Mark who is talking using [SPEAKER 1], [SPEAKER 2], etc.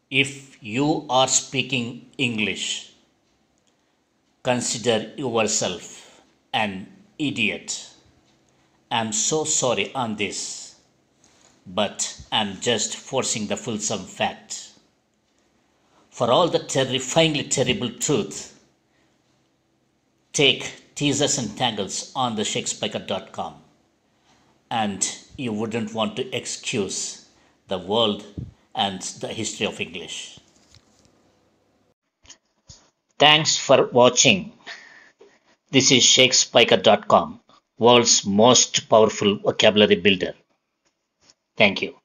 [SPEAKER 1] If you are speaking English, consider yourself an idiot. I'm so sorry on this, but I'm just forcing the fulsome fact. For all the terrifyingly terrible truth, take teasers and tangles on the shakespeare.com, and you wouldn't want to excuse the world and the history of English. Thanks for watching. This is shakespeare.com, world's most powerful vocabulary builder. Thank you.